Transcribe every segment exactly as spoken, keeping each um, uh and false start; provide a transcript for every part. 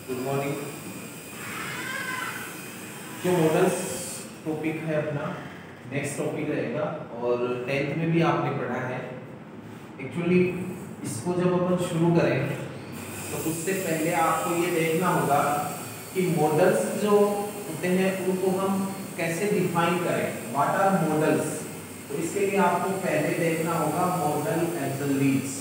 Good morning. जो modals topic है अपना नेक्स्ट टॉपिक रहेगा और टेंथ में भी आपने पढ़ा है। एक्चुअली इसको जब अपन शुरू करें तो उससे पहले आपको ये देखना होगा कि मॉडल्स जो होते हैं उनको हम कैसे डिफाइन करें। What are modals? तो इसके लिए आपको पहले देखना होगा मॉडल एक्सलरीज।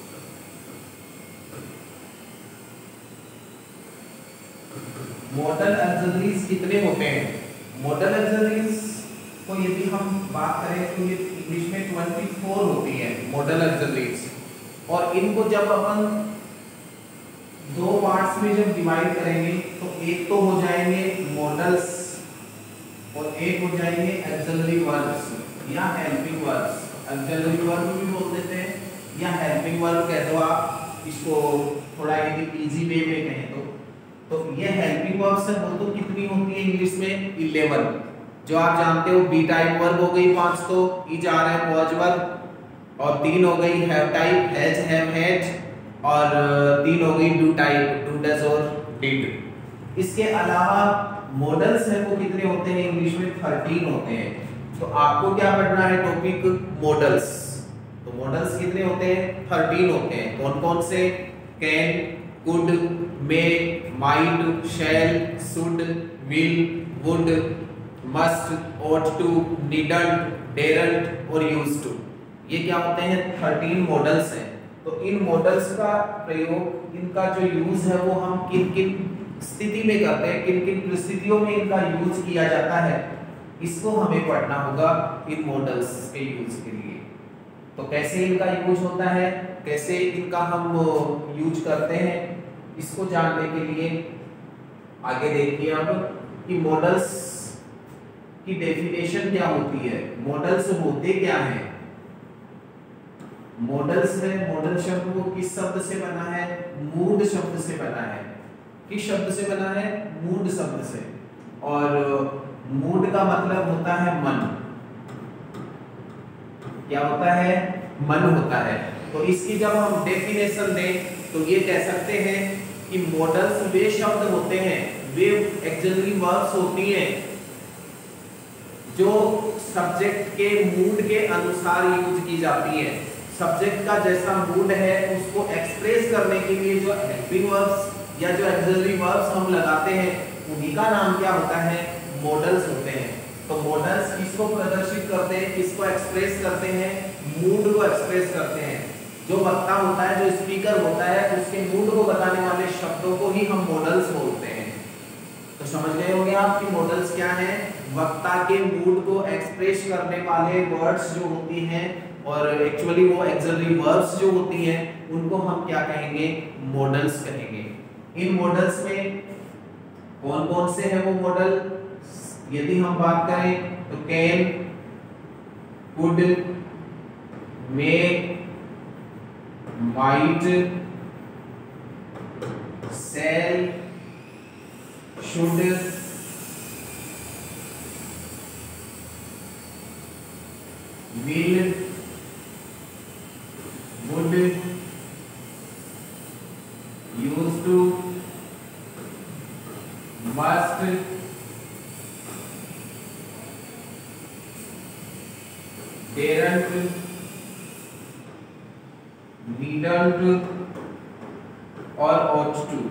मॉडल एक्सलरीज कितने होते हैं? मॉडल एक्सलरीज को यदि हम बात करें तो ये इंग्लिश में चौबीस होती है मॉडल एक्सलरीज। और इनको जब अपन दो पार्ट्स में जब डिवाइड करेंगे तो एक तो हो जाएंगे मॉडल्स और एक हो जाएंगे एक्सलरी वर्ब्स या हेल्पिंग वर्ब्स। एक्सलरी वर्ब भी बोल देते हैं या हेल्पिंग वर्ब कह दो आप इसको, थोड़ा यदि इजी वे में कहें तो। तो ये हेल्पिंग वर्ब्स है वो तो कितनी होती है इंग्लिश में? इलेवन। जो आप जानते हो बी टाइप वर्ब हो गई पांच, तो ई चार है पॉज वर्ब, और तीन हो गई have type has have has, और तीन हो गई डू टाइप डू डज और डिड। इसके अलावा मॉडल्स है वो कितने होते हैं इंग्लिश में? थर्टीन होते हैं। तो आपको क्या पढ़ना है टॉपिक मॉडल्स। तो मॉडल्स कितने होते हैं? थर्टीन होते हैं। कौन कौन से? Can, could, may, might, shall, should, will, would, must, ought to, didn't, daren't और used to। ये क्या होते हैं? थर्टीन मॉडल्स हैं। तो इन मॉडल्स का प्रयोग, इनका जो यूज है वो हम किन किन स्थिति में करते हैं, किन किन परिस्थितियों में इनका यूज किया जाता है, इसको हमें पढ़ना होगा इन मॉडल्स के यूज के लिए। तो कैसे इनका यूज होता है, कैसे इनका हम यूज करते हैं, इसको जानने के लिए आगे देखिए अब कि मॉडल्स की डेफिनेशन क्या होती है। मॉडल्स होते क्या हैं? मॉडल्स है, मॉडल शब्द वो किस शब्द से बना है? मूड शब्द से बना है। किस शब्द से बना है? मूड शब्द से। और मूड का मतलब होता है मन। क्या होता है? मन होता है। तो इसकी जब हम डेफिनेशन दें तो ये कह सकते हैं कि मॉडल्स वे शब्द होते हैं, वे एक्सलरी वर्ब्स होती हैं जो सब्जेक्ट के मूड के अनुसार यूज की जाती है। सब्जेक्ट का जैसा मूड है उसको एक्सप्रेस करने के लिए जो हेल्पिंग वर्ब्स या जो एक्सलरी वर्ब्स हम लगाते हैं उन्हीं का नाम क्या होता है? मॉडल्स होते हैं। तो मॉडल्स किसको प्रदर्शित करते हैं, किसको एक्सप्रेस करते हैं? मूड को एक्सप्रेस करते हैं। जो वक्ता होता है, जो स्पीकर होता है, उसके मूड को बताने वाले शब्दों को ही हम मॉडल्स बोलते हैं। तो समझ गए होंगे आप कि मॉडल्स क्या है? वक्ता के मूड को एक्सप्रेस करने वाले वर्ड्स जो होती हैं, और एक्चुअली वो एक्सलरी वर्ब्स जो होती हैं उनको हम क्या कहेंगे? मॉडल्स कहेंगे। इन मॉडल्स में कौन कौन से हैं वो मॉडल? यदि हम बात करें तो can, could, may, might, shall, should, will, would, used to, must, daren't, needn't और ought to।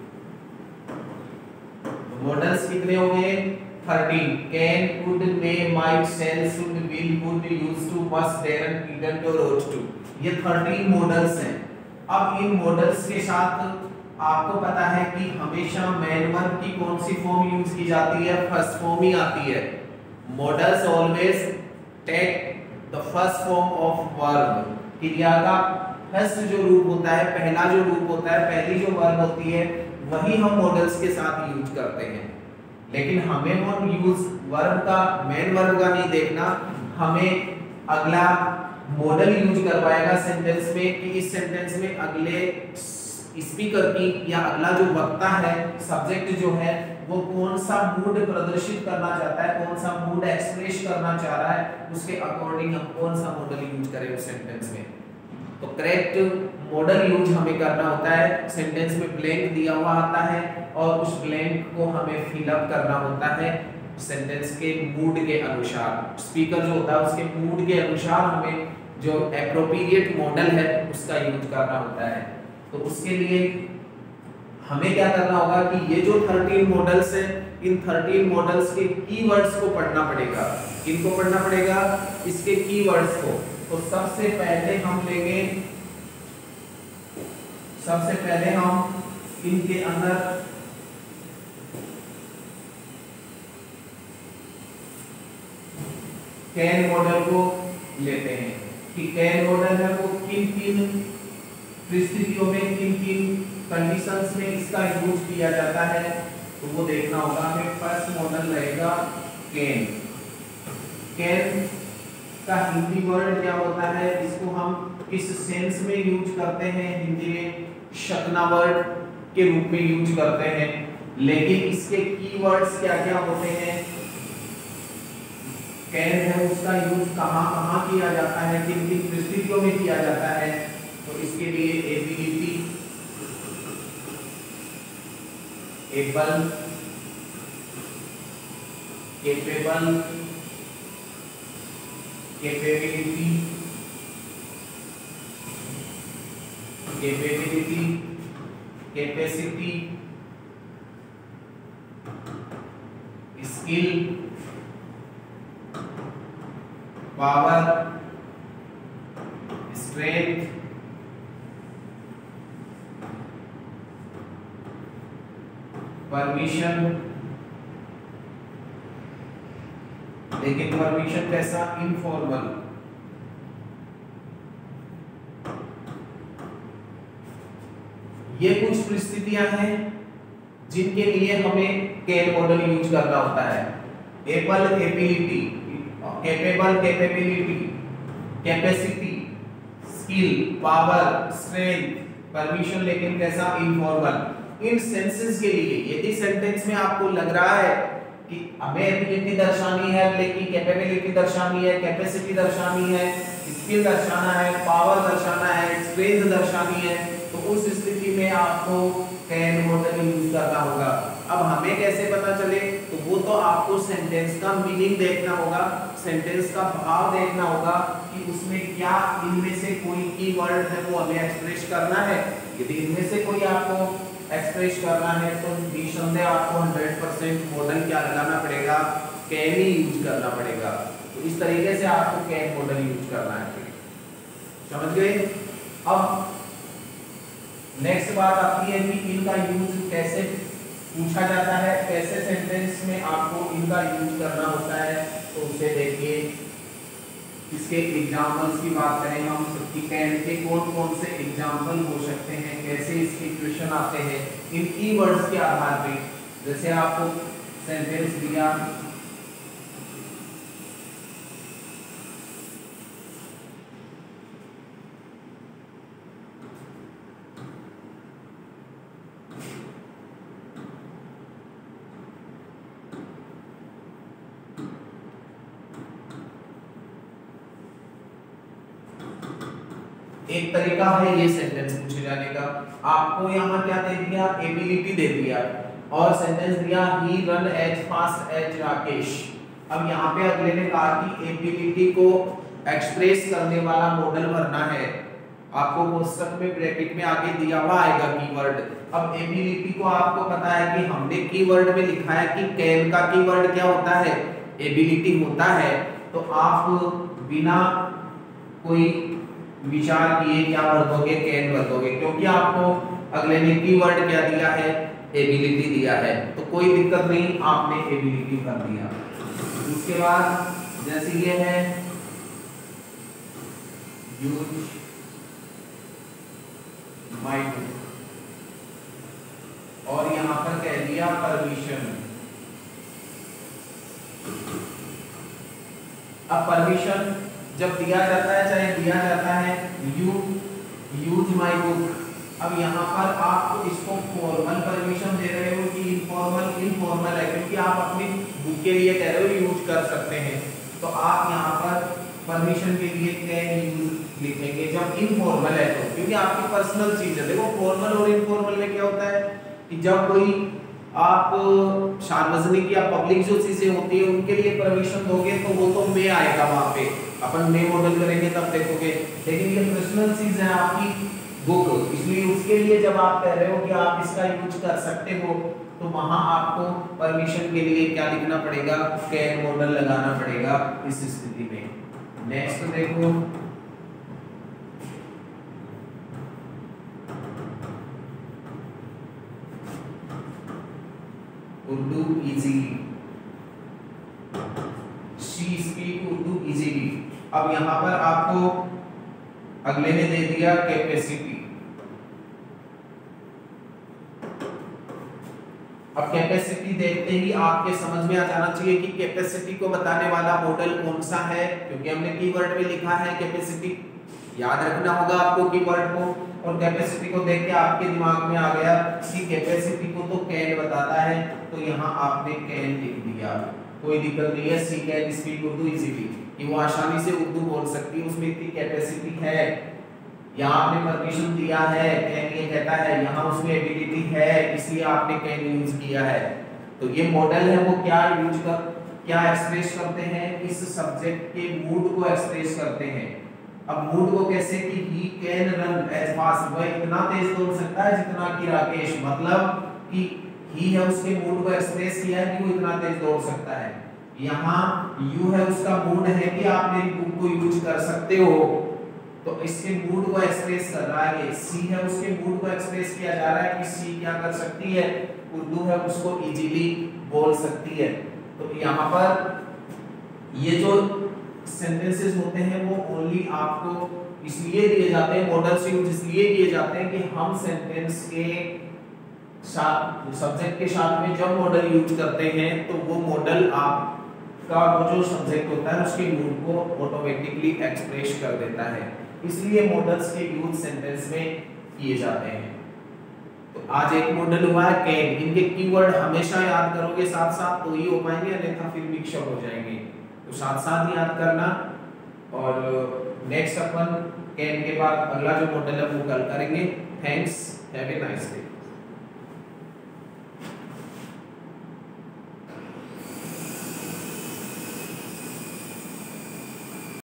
मॉडल्स कितने हो गए? Thirteen. Can, could, may, might, shall, should, will, would, used to, must, daren't, needn't और ought to। ये thirteen modals हैं। अब इन models के साथ आपको पता है कि हमेशा मेन वर्ब की कौन सी फॉर्म यूज की जाती है? फर्स्ट फॉर्म ही आती है। Modals always take the first form of verb. क्रिया का फर्स्ट जो रूप होता है, पहला जो रूप होता है, पहली जो वर्ब होती है, वही हम मॉडल्स के साथ यूज करते हैं। लेकिन हमें वो यूज वर्ब का, मेन वर्ब का नहीं देखना, हमें अगला मॉडल यूज करवाएगा सेंटेंस में कि इस सेंटेंस में अगले स्पीकर की या अगला जो वक्ता है, सब्जेक्ट जो है, वो कौन सा मूड प्रदर्शित करना चाहता है, कौन सा मूड एक्सप्रेस करना चाह रहा है, उसके अकॉर्डिंग हम कौन सा मॉडल यूज करें उस सेंटेंस में। तो करेक्ट मॉडल यूज हमें करना होता है। सेंटेंस में ब्लैंक दिया हुआ आता है और उस ब्लैंक को हमें फिल अप करना होता है सेंटेंस के मूड के अनुसार। स्पीकर जो होता है उसके मूड के अनुसार हमें जो एप्रोप्रिएट मॉडल है उसका यूज करना होता है। तो उसके लिए हमें क्या करना होगा कि ये जो थर्टीन मॉडल्स हैं, इन थर्टीन मॉडल्स के कीवर्ड्स को पढ़ना पड़ेगा। किनको पढ़ना पड़ेगा? इसके कीवर्ड्स को। तो सबसे पहले हम लेंगे, सबसे पहले हम इनके अंदर कैन मॉडल को लेते हैं कि कैन मॉडल है वो किन किन परिस्थितियों में, किन किन कंडीशंस में इसका यूज किया जाता है। तो वो देखना होगा हमें। फर्स्ट मॉडल रहेगा कैन। कैन का हिंदी वर्ड क्या होता है, इसको हम किस सेंस में यूज करते हैं? हिंदी में शकना वर्ड के रूप में यूज करते हैं। लेकिन इसके कीवर्ड्स क्या क्या होते हैं? कैन है उसका यूज कहां कहां किया जाता है, किन किन परिस्थितियों में किया जाता है? तो इसके लिए ability, able, capable, capability, capability, capacity, skill, power, strength, permission. लेकिन परमिशन कैसा? इनफॉर्मल। ये कुछ परिस्थितियां हैं जिनके लिए हमें कैन मॉडल यूज करना होता है। Able, ability, capable, capability, capacity, skill, power, strength, permission, लेकिन कैसा? इनफॉर्मल। इन सेंसेस के लिए यदि सेंटेंस में आपको लग रहा है कि हमें एबिलिटी दर्शानी है, लेकिन कैपेबिलिटी दर्शानी है, कैपेसिटी दर्शानी है, स्किल दर्शाना है, पावर दर्शाना है, स्ट्रेंथ दर्शानी है, तो उस स्थिति में आपको कैन मॉडल यूज करना होगा। अब हमें कैसे पता चले? तो वो तो आपको सेंटेंस का मीनिंग देखना होगा, सेंटेंस का भाव देखना होगा कि उसमें क्या इनमें से कोई कीवर्ड है वो हमें एक्सप्रेस करना है। यदि इनमें से कोई आपको एक्सप्रेस करना है तो निसंदेह आपको हंड्रेड परसेंट मॉडल क्या लगाना पड़ेगा? कैन ही यूज करना पड़ेगा। तो इस तरीके से आपको कैन मॉडल यूज करना है। समझ गए? अब नेक्स्ट बात आती है कि इनका यूज कैसे पूछा जाता है, कैसे सेंटेंस में आपको इनका यूज करना होता है। तो उसे देखिए, इसके एग्जांपल्स की बात करें हम कि कैन के कौन कौन से एग्जांपल हो सकते हैं, कैसे इसके क्वेश्चन आते हैं इन कीवर्ड्स के आधार पे। जैसे आपको सेंटेंस दिया, एक तरीका है ये सेंटेंस पूछे जाने का। आपको यहाँ क्या दे दिया? एबिलिटी दे दिया और सेंटेंस दिया ही run as fast as Rakesh. अब यहाँ पे अगले ने कहा कि एबिलिटी को एक्सप्रेस करने वाला मॉडल भरना है। आपको कोष्टक में ब्रैकेट में आगे दिया हुआ आएगा कीवर्ड। अब एबिलिटी को आपको पता है कि हमने कीवर्ड में लिखा है कि कैन का कीवर्ड क्या होता है? एबिलिटी होता है। तो आप बिना कोई विचार किए क्या भर दोगे? कैन भर दोगे, क्योंकि आपको अगले ने कीवर्ड क्या दिया है? एबिलिटी दिया है। तो कोई दिक्कत नहीं, आपने एबिलिटी भर दिया। उसके बाद जैसे ये है यूज माय बुक और यहां पर कह दिया परमिशन। अब परमिशन जब दिया जाता है, चाहे दिया जाता है यू यूज माय बुक, अब यहाँ पर आप इसको फॉर्मल परमिशन दे रहे हो कि इनफॉर्मल? इनफॉर्मल है, क्योंकि आप अपनी बुक के लिए कह रहे हो यूज कर सकते हैं। तो आप यहाँ पर परमिशन के लिए कैन यूज लिखेंगे जब इनफॉर्मल है तो, क्योंकि आपकी पर्सनल चीज है। देखो फॉर्मल और इनफॉर्मल में क्या होता है कि जब कोई आप सार्वजनिक या पब्लिक जो चीजें होती है उनके लिए परमिशन दोगे तो वो तो मे आएगा, वहां पे अपन मे मॉडल करेंगे तब देखोगे। लेकिन ये पर्सनल चीज है आपकी बुक, इसलिए उसके लिए जब आप कह रहे हो कि आप इसका यूज कर सकते हो तो वहां आपको परमिशन के लिए क्या लिखना पड़ेगा, कैन मॉडल लगाना पड़ेगा इस स्थिति में। नेक्स्ट देखो Urdu easily, she speak Urdu easily. अब यहां पर आपको अगले ने दे दिया कैपेसिटी। अब कैपेसिटी देखते ही आपके समझ में आ जाना चाहिए कि कैपेसिटी को बताने वाला मॉडल कौन सा है, क्योंकि हमने कीवर्ड में लिखा है कैपेसिटी। याद रखना होगा आपको कीवर्ड को, और कैपेसिटी को देख के आपके दिमाग में आ गया कि कैपेसिटी को तो कैन बताता है, तो यहाँ आपने कैन लिख दिया, कोई दिक्कत नहीं है। She can speak Urdu easily, कि वो आसानी से उर्दू बोल सकती है, उसमें इतनी कैपेसिटी है। यहाँ आपने परमिशन दिया है, कैन ये कहता है, यहाँ उसमें एबिलिटी है, इसलिए आपने कैन यूज किया है। तो ये मॉडल है वो क्या यूज कर क्या एक्सप्रेस करते हैं, इस सब्जेक्ट के मूड को एक्सप्रेस करते हैं। अब मूड को कैसे, कि he can run as fast, वह इतना तेज दौड़ सकता है जितना कि राकेश, मतलब कि ही है उसके मूड को एक्सप्रेस किया है कि वो इतना तेज दौड़ सकता है। यहाँ यू है उसका मूड है कि आप मेरी बुक को यूज कर सकते हो, तो इसके मूड को एक्सप्रेस कर रहा है। सी है उसके मूड को एक्सप्रेस किया जा रहा है कि सी क्या कर सकती है, उर्दू है उसको इजीली बोल सकती है। तो यहाँ पर ये जो सेंटेंसेस होते हैं वो ओनली आपको इसलिए दिए जाते हैं, मॉडल से यूज इसलिए किए जाते हैं कि हम सेंटेंस के साथ सब्जेक्ट के साथ में जब मॉडल यूज करते हैं तो वो मॉडल आपका वो जो सब्जेक्ट होता है उसके मूड को ऑटोमेटिकली एक्सप्रेस कर देता है, इसलिए मॉडल्स के यूज सेंटेंस में किए जाते हैं। तो आज एक मॉडल हुआ है कैन, इनके कीवर्ड हमेशा याद करोगे साथ साथ तो ही हो पाएंगे, अन्यथा फिर मिक्सअप हो जाएंगे। तो साथ साथ ही याद करना, और नेक्स्ट अपन कैन के बाद अगला जो मॉडल है वो कल करेंगे। Thanks, have a nice day.